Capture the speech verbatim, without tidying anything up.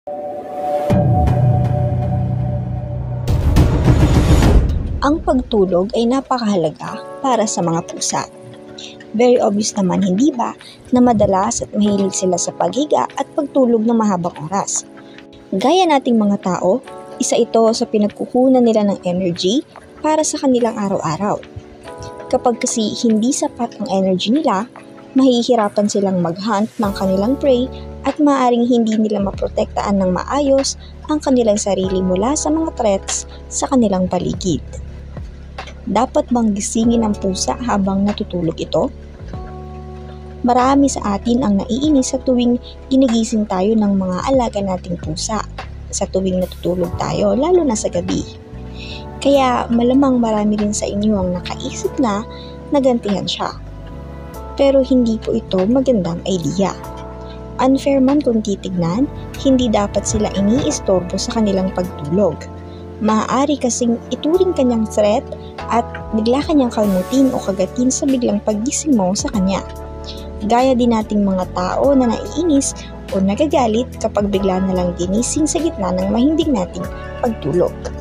Ang pagtulog ay napakahalaga para sa mga pusa. Very obvious naman, hindi ba, na madalas at mahilig sila sa paghiga at pagtulog ng mahabang oras. Gaya nating mga tao, isa ito sa pinagkukunan nila ng energy para sa kanilang araw-araw. Kapag kasi hindi sapat ang energy nila, mahihirapan silang mag-hunt ng kanilang prey at maaaring hindi nila maprotektaan ng maayos ang kanilang sarili mula sa mga threats sa kanilang paligid. Dapat bang gisingin ang pusa habang natutulog ito? Marami sa atin ang naiinis sa tuwing ginigising tayo ng mga alaga nating pusa, sa tuwing natutulog tayo, lalo na sa gabi. Kaya malamang marami rin sa inyo ang nakaisip na nagantihan siya. Pero hindi po ito magandang idea. Unfair man kung titignan, hindi dapat sila iniistorbo sa kanilang pagtulog. Maaari kasing ituring kanyang threat at bigla kanyang kalmutin o kagatin sa biglang paggising mo sa kanya. Gaya din nating mga tao na naiinis o nagagalit kapag bigla na lang ginising sa gitna ng mahimbing nating pagtulog.